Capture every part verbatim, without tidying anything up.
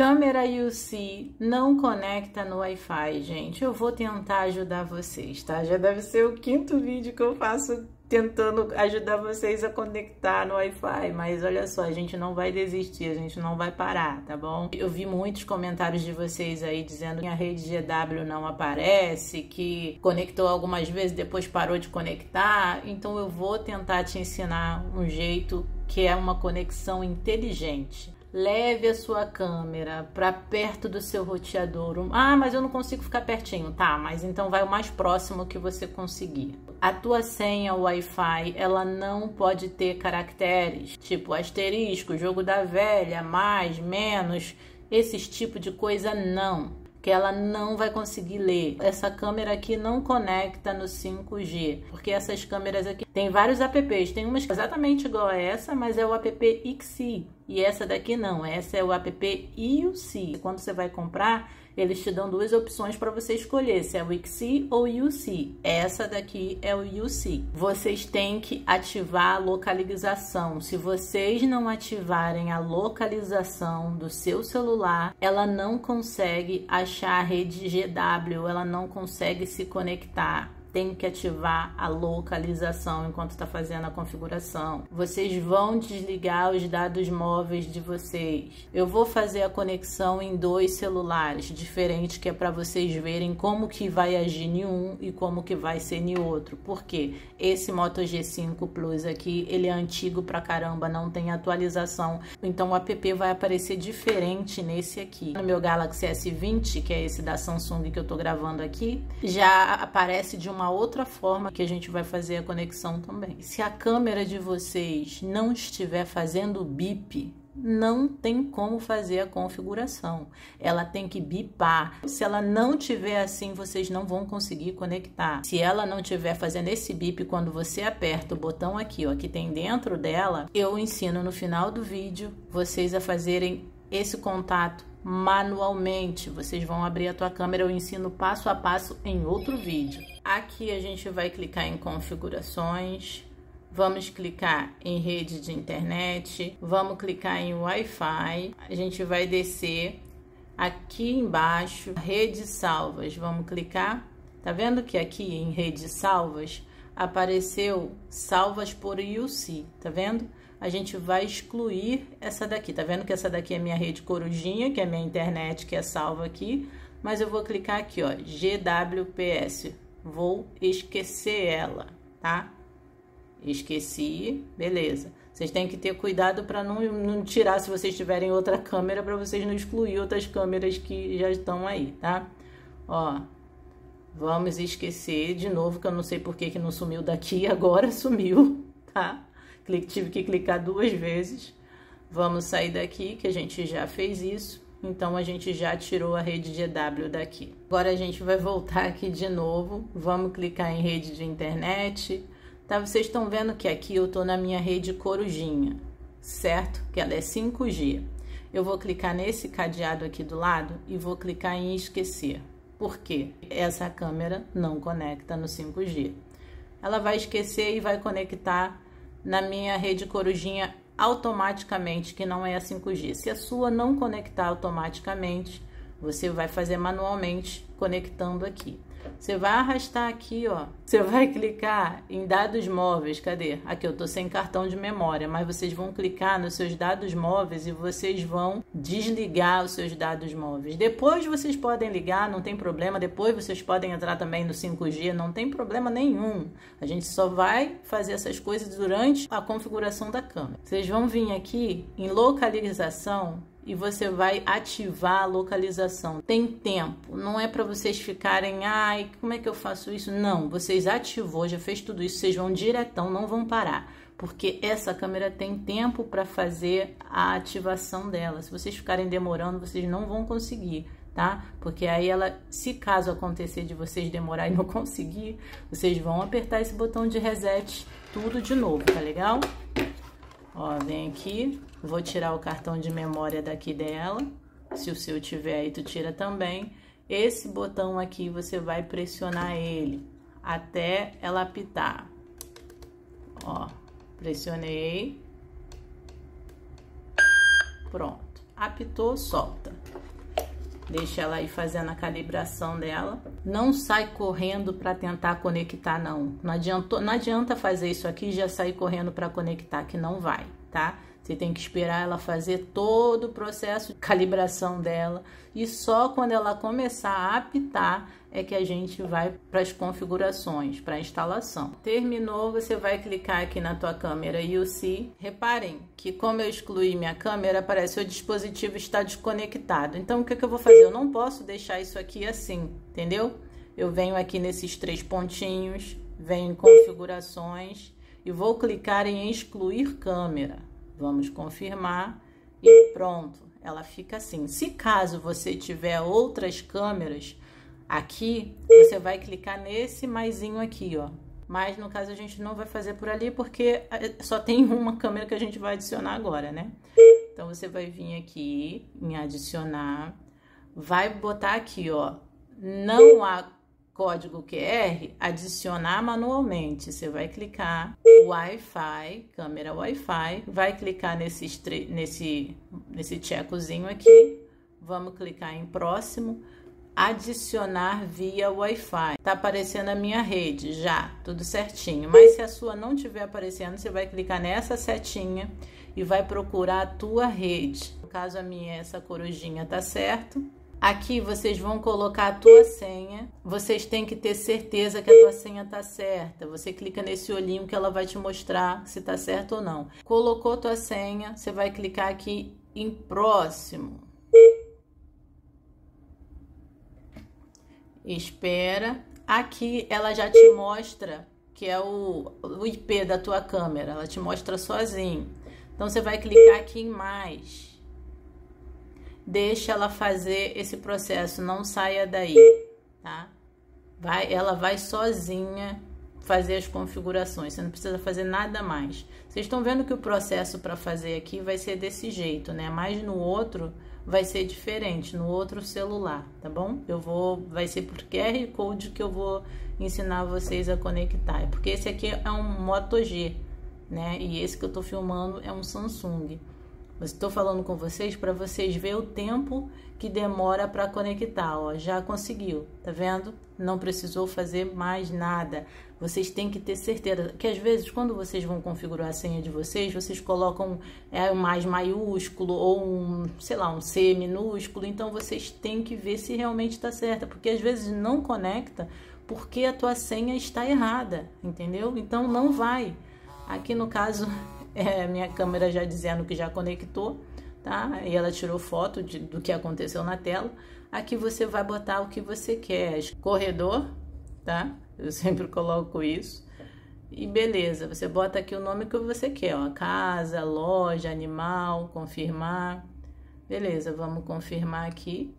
Câmera U C não conecta no Wi-Fi, gente. Eu vou tentar ajudar vocês, tá? Já deve ser o quinto vídeo que eu faço tentando ajudar vocês a conectar no Wi-Fi, mas olha só, a gente não vai desistir, a gente não vai parar, tá bom? Eu vi muitos comentários de vocês aí dizendo que a rede G W não aparece, que conectou algumas vezes, depois parou de conectar, então eu vou tentar te ensinar um jeito que é uma conexão inteligente. Leve a sua câmera para perto do seu roteador. Ah, mas eu não consigo ficar pertinho. Tá, mas então vai o mais próximo que você conseguir. A tua senha Wi-Fi, ela não pode ter caracteres, tipo asterisco, jogo da velha, mais, menos, esses tipos de coisa não. Que ela não vai conseguir ler. Essa câmera aqui não conecta no cinco G, porque essas câmeras aqui tem vários apps, tem umas exatamente igual a essa, mas é o app X C, e essa daqui não, essa é o app U C. Quando você vai comprar, eles te dão duas opções para você escolher, se é o X C ou U C. Essa daqui é o U C. Vocês têm que ativar a localização. Se vocês não ativarem a localização do seu celular, ela não consegue achar a rede G W, ela não consegue se conectar. Tem que ativar a localização enquanto está fazendo a configuração. Vocês vão desligar os dados móveis de vocês. Eu vou fazer a conexão em dois celulares diferentes, que é para vocês verem como que vai agir em um e como que vai ser em outro. Por quê? Esse Moto G cinco Plus aqui, ele é antigo pra caramba, não tem atualização. Então o app vai aparecer diferente nesse aqui. No meu Galaxy S vinte, que é esse da Samsung que eu tô gravando aqui, já aparece de uma uma outra forma que a gente vai fazer a conexão também. Se a câmera de vocês não estiver fazendo bip, não tem como fazer a configuração. Ela tem que bipar. Se ela não tiver assim, vocês não vão conseguir conectar. Se ela não tiver fazendo esse bip, quando você aperta o botão aqui, ó, que tem dentro dela, eu ensino no final do vídeo vocês a fazerem esse contato manualmente. Vocês vão abrir a tua câmera, eu ensino passo a passo em outro vídeo. Aqui a gente vai clicar em configurações, vamos clicar em rede de internet, vamos clicar em Wi-Fi, a gente vai descer aqui embaixo, rede salvas, vamos clicar, tá vendo que aqui em rede salvas apareceu salvas por U C, tá vendo? A gente vai excluir essa daqui, tá vendo que essa daqui é minha rede corujinha, que é minha internet, que é salva aqui, mas eu vou clicar aqui, ó, G W P S, vou esquecer ela, tá? Esqueci, beleza. Vocês têm que ter cuidado para não, não tirar, se vocês tiverem outra câmera, para vocês não excluir outras câmeras que já estão aí, tá? Ó, vamos esquecer de novo, que eu não sei por que que não sumiu daqui, agora sumiu, tá? Tive que clicar duas vezes. Vamos sair daqui, que a gente já fez isso. Então, a gente já tirou a rede G W daqui. Agora, a gente vai voltar aqui de novo. Vamos clicar em rede de internet. Tá? Vocês estão vendo que aqui eu tô na minha rede corujinha, certo? Que ela é cinco G. Eu vou clicar nesse cadeado aqui do lado e vou clicar em esquecer. Por quê? Essa câmera não conecta no cinco G. Ela vai esquecer e vai conectar na minha rede corujinha automaticamente, que não é a cinco G. Se a sua não conectar automaticamente, você vai fazer manualmente conectando aqui. Você vai arrastar aqui, ó. Você vai clicar em dados móveis. Cadê? Aqui eu tô sem cartão de memória, mas vocês vão clicar nos seus dados móveis e vocês vão desligar os seus dados móveis. Depois vocês podem ligar, não tem problema. Depois vocês podem entrar também no cinco G, não tem problema nenhum. A gente só vai fazer essas coisas durante a configuração da câmera. Vocês vão vir aqui em localização e você vai ativar a localização. Tem tempo, não é para vocês ficarem, ai, como é que eu faço isso? Não, vocês ativou, já fez tudo isso, vocês vão diretão, não vão parar, porque essa câmera tem tempo para fazer a ativação dela. Se vocês ficarem demorando, vocês não vão conseguir, tá? Porque aí ela, se caso acontecer de vocês demorar e não conseguir, vocês vão apertar esse botão de reset tudo de novo, tá legal? Ó, vem aqui, vou tirar o cartão de memória daqui dela. Se o seu tiver aí, tu tira também. Esse botão aqui, você vai pressionar ele até ela apitar. Ó, pressionei. Pronto. Apitou, solta. Deixa ela aí fazendo a calibração dela. Não sai correndo para tentar conectar, não. Não adianta, não adianta fazer isso aqui e já sair correndo para conectar, que não vai, tá? Você tem que esperar ela fazer todo o processo de calibração dela. E só quando ela começar a apitar é que a gente vai para as configurações, para a instalação. Terminou, você vai clicar aqui na tua câmera U C. Reparem que como eu excluí minha câmera, aparece o dispositivo está desconectado. Então o que, que eu vou fazer? Eu não posso deixar isso aqui assim, entendeu? Eu venho aqui nesses três pontinhos, venho em configurações e vou clicar em excluir câmera. Vamos confirmar e pronto, ela fica assim. Se caso você tiver outras câmeras aqui, você vai clicar nesse maisinho aqui, ó. Mas no caso a gente não vai fazer por ali porque só tem uma câmera que a gente vai adicionar agora, né? Então você vai vir aqui em adicionar, vai botar aqui, ó, não há código Q R, adicionar manualmente. Você vai clicar Wi-Fi, câmera Wi-Fi, vai clicar nesse, nesse, nesse tchecozinho aqui, vamos clicar em próximo, adicionar via Wi-Fi. Tá aparecendo a minha rede já, tudo certinho. Mas se a sua não tiver aparecendo, você vai clicar nessa setinha e vai procurar a tua rede. No caso a minha, essa corujinha tá certo. Aqui vocês vão colocar a tua senha. Vocês têm que ter certeza que a tua senha tá certa. Você clica nesse olhinho que ela vai te mostrar se tá certo ou não. Colocou tua senha, você vai clicar aqui em próximo. Espera. Aqui ela já te mostra que é o, o I P da tua câmera. Ela te mostra sozinho. Então você vai clicar aqui em mais. Deixa ela fazer esse processo, não saia daí, tá? Vai, ela vai sozinha fazer as configurações, você não precisa fazer nada mais. Vocês estão vendo que o processo para fazer aqui vai ser desse jeito, né? Mas no outro vai ser diferente, no outro celular, tá bom? Eu vou, vai ser por Q R Code que eu vou ensinar vocês a conectar, porque esse aqui é um Moto G, né? E esse que eu tô filmando é um Samsung. Estou falando com vocês para vocês verem o tempo que demora para conectar, ó, já conseguiu, tá vendo? Não precisou fazer mais nada. Vocês têm que ter certeza que às vezes quando vocês vão configurar a senha de vocês, vocês colocam é, um mais maiúsculo ou um, sei lá, um C minúsculo, então vocês têm que ver se realmente está certa, porque às vezes não conecta porque a tua senha está errada, entendeu? Então não vai. Aqui no caso é minha câmera já dizendo que já conectou, tá? E ela tirou foto de, do que aconteceu na tela. Aqui você vai botar o que você quer, corredor, tá? Eu sempre coloco isso. E beleza, você bota aqui o nome que você quer, ó, casa, loja, animal, confirmar. Beleza, vamos confirmar aqui.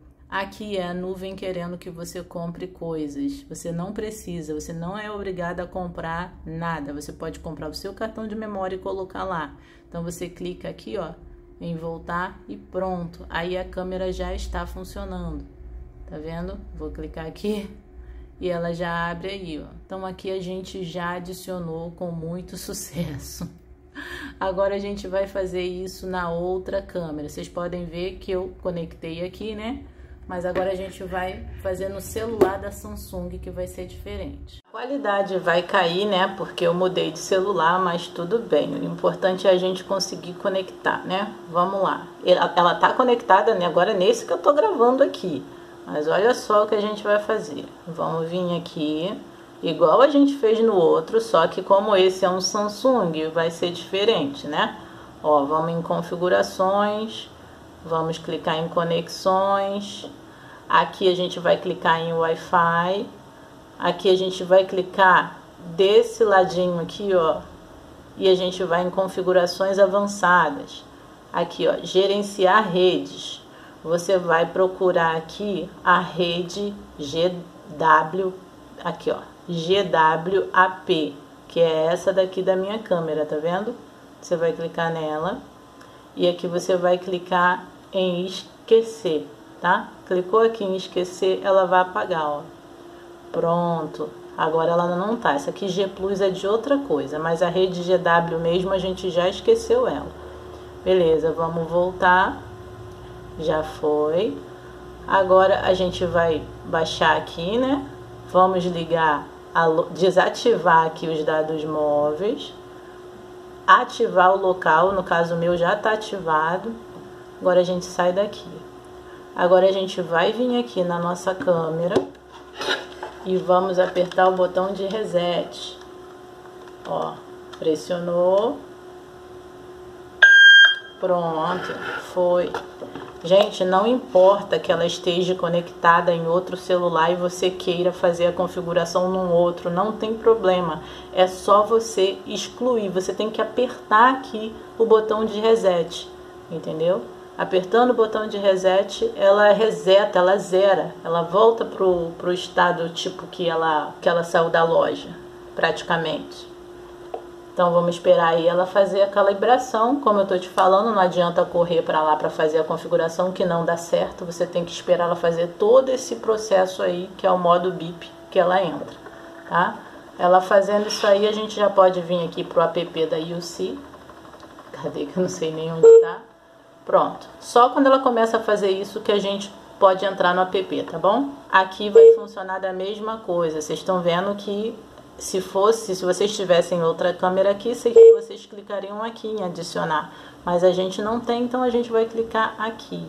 Aqui é a nuvem querendo que você compre coisas. Você não precisa, você não é obrigado a comprar nada. Você pode comprar o seu cartão de memória e colocar lá. Então você clica aqui, ó, em voltar e pronto. Aí a câmera já está funcionando. Tá vendo? Vou clicar aqui e ela já abre aí, ó. Então aqui a gente já adicionou com muito sucesso. Agora a gente vai fazer isso na outra câmera. Vocês podem ver que eu conectei aqui, né? Mas agora a gente vai fazer no celular da Samsung, que vai ser diferente. A qualidade vai cair, né? Porque eu mudei de celular, mas tudo bem. O importante é a gente conseguir conectar, né? Vamos lá. Ela, ela tá conectada, né? Agora nesse que eu tô gravando aqui. Mas olha só o que a gente vai fazer. Vamos vir aqui, igual a gente fez no outro, só que como esse é um Samsung, vai ser diferente, né? Ó, vamos em configurações, vamos clicar em conexões. Aqui a gente vai clicar em Wi-Fi. Aqui a gente vai clicar desse ladinho aqui, ó. E a gente vai em configurações avançadas. Aqui, ó, gerenciar redes. Você vai procurar aqui a rede G W, aqui, ó, G W A P, que é essa daqui da minha câmera, tá vendo? Você vai clicar nela. E aqui você vai clicar em esquecer, tá? Clicou aqui em esquecer, ela vai apagar, ó. Pronto. Agora ela não tá. Essa aqui G Plus é de outra coisa, mas a rede G W mesmo a gente já esqueceu ela. Beleza, vamos voltar. Já foi. Agora a gente vai baixar aqui, né? Vamos ligar, a, desativar aqui os dados móveis, ativar o local, no caso meu já está ativado. Agora a gente sai daqui. Agora a gente vai vir aqui na nossa câmera e vamos apertar o botão de reset. Ó, pressionou. Pronto, foi. Gente, não importa que ela esteja conectada em outro celular e você queira fazer a configuração num outro, não tem problema. É só você excluir, você tem que apertar aqui o botão de reset, entendeu? Apertando o botão de reset, ela reseta, ela zera, ela volta pro, pro estado tipo que ela, que ela saiu da loja, praticamente. Então vamos esperar aí ela fazer a calibração. Como eu tô te falando, não adianta correr para lá para fazer a configuração que não dá certo. Você tem que esperar ela fazer todo esse processo aí, que é o modo B I P que ela entra, tá? Ela fazendo isso aí, a gente já pode vir aqui pro app da U C. Cadê que eu não sei nem onde tá? Pronto. Só quando ela começa a fazer isso que a gente pode entrar no app, tá bom? Aqui vai funcionar da mesma coisa. Vocês estão vendo que Se fosse, se vocês tivessem outra câmera aqui, vocês clicariam aqui em adicionar. Mas a gente não tem, então a gente vai clicar aqui.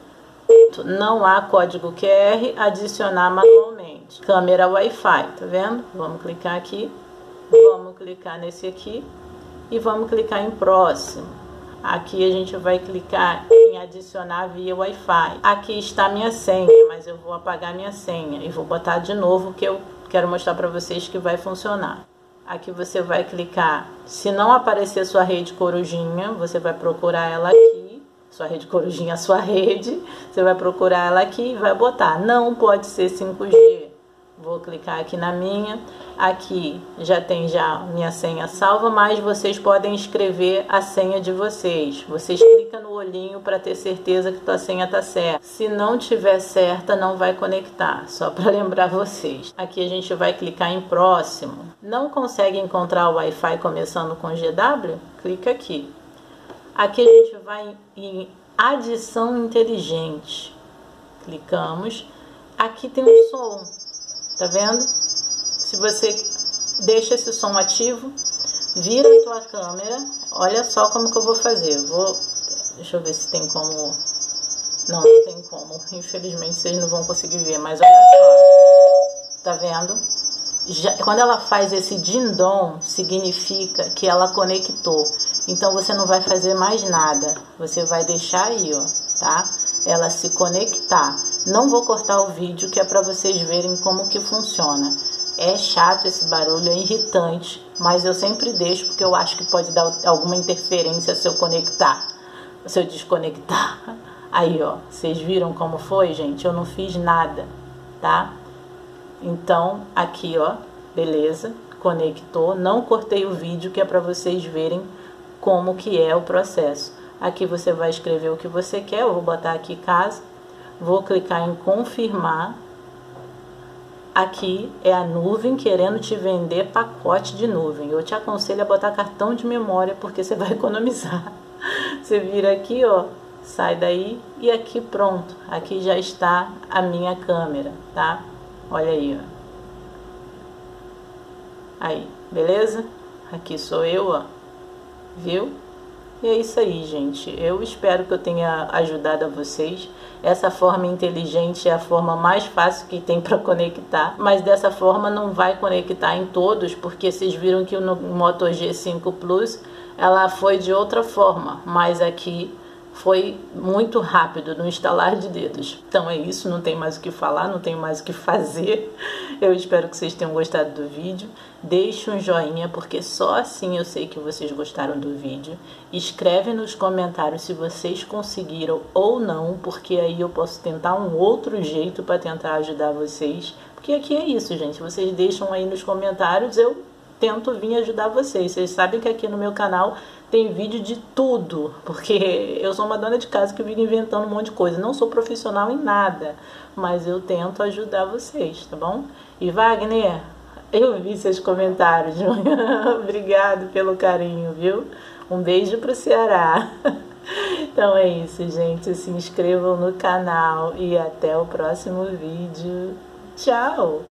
Não há código Q R, adicionar manualmente. Câmera Wi-Fi, tá vendo? Vamos clicar aqui. Vamos clicar nesse aqui. E vamos clicar em próximo. Aqui a gente vai clicar em adicionar via Wi-Fi. Aqui está a minha senha, mas eu vou apagar minha senha. E vou botar de novo que eu quero mostrar para vocês que vai funcionar. Aqui você vai clicar, se não aparecer sua rede corujinha, você vai procurar ela aqui, sua rede corujinha, sua rede, você vai procurar ela aqui e vai botar, não pode ser cinco G. Vou clicar aqui na minha, aqui já tem já minha senha salva, mas vocês podem escrever a senha de vocês. Vocês clicam no olhinho para ter certeza que tua senha tá certa. Se não tiver certa, não vai conectar, só para lembrar vocês. Aqui a gente vai clicar em próximo. Não consegue encontrar o Wi-Fi começando com G W? Clica aqui. Aqui a gente vai em adição inteligente. Clicamos. Aqui tem um som. Tá vendo? Se você deixa esse som ativo, vira a tua câmera. Olha só como que eu vou fazer. Vou, deixa eu ver se tem como. Não, não tem como. Infelizmente vocês não vão conseguir ver, mas olha só. Tá vendo? Já, quando ela faz esse din-dom, significa que ela conectou. Então você não vai fazer mais nada. Você vai deixar aí, ó, tá? Ela se conectar. Não vou cortar o vídeo, que é para vocês verem como que funciona. É chato esse barulho, é irritante, mas eu sempre deixo porque eu acho que pode dar alguma interferência se eu conectar, se eu desconectar. Aí, ó, vocês viram como foi, gente? Eu não fiz nada, tá? Então, aqui, ó, beleza, conectou. Não cortei o vídeo, que é para vocês verem como que é o processo. Aqui você vai escrever o que você quer, eu vou botar aqui casa. Vou clicar em confirmar. Aqui é a nuvem querendo te vender pacote de nuvem. Eu te aconselho a botar cartão de memória, porque você vai economizar. Você vira aqui, ó, sai daí e aqui pronto. Aqui já está a minha câmera, tá? Olha aí, ó. Aí, beleza? Aqui sou eu, ó. Viu? E é isso aí, gente. Eu espero que eu tenha ajudado a vocês. Essa forma inteligente é a forma mais fácil que tem para conectar. Mas dessa forma não vai conectar em todos, porque vocês viram que no Moto G cinco Plus ela foi de outra forma. Mas aqui foi muito rápido, no instalar de dedos. Então é isso, não tem mais o que falar, não tem mais o que fazer. Eu espero que vocês tenham gostado do vídeo. Deixe um joinha, porque só assim eu sei que vocês gostaram do vídeo. Escreve nos comentários se vocês conseguiram ou não, porque aí eu posso tentar um outro jeito para tentar ajudar vocês. Porque aqui é isso, gente. Vocês deixam aí nos comentários, eu tento vir ajudar vocês. Vocês sabem que aqui no meu canal tem vídeo de tudo, porque eu sou uma dona de casa que vive inventando um monte de coisa. Não sou profissional em nada, mas eu tento ajudar vocês, tá bom? E Wagner, eu vi seus comentários. Obrigado pelo carinho, viu? Um beijo pro Ceará. Então é isso, gente. Se inscrevam no canal e até o próximo vídeo. Tchau!